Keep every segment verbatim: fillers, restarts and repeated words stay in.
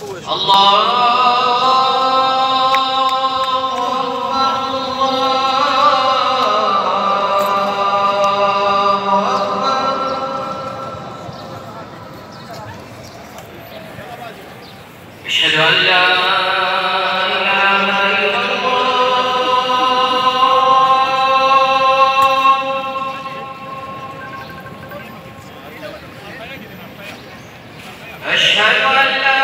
أشهد أن لا إله إلا الله أشهد أن لا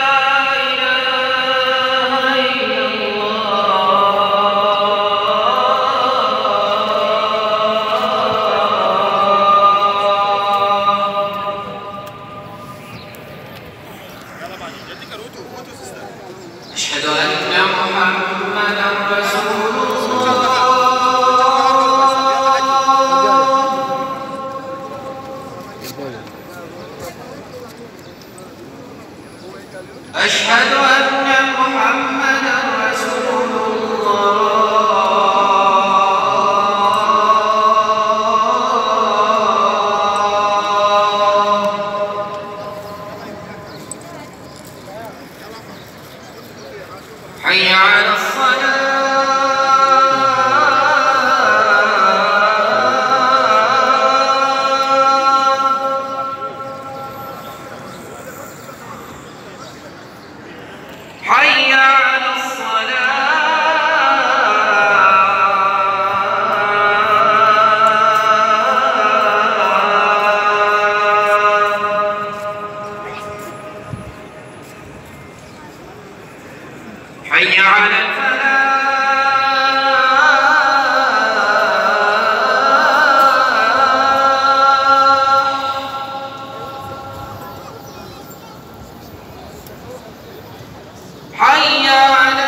أشهد أن محمدًا رسول الله أشهد أن محمدًا رسول حي على الصلاة حي على حي على الفلاح حي على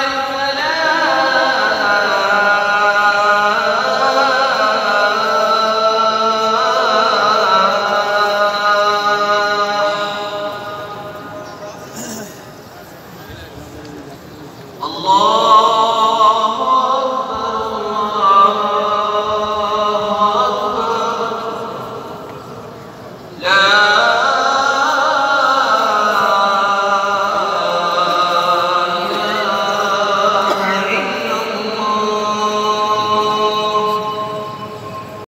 الفلاح الله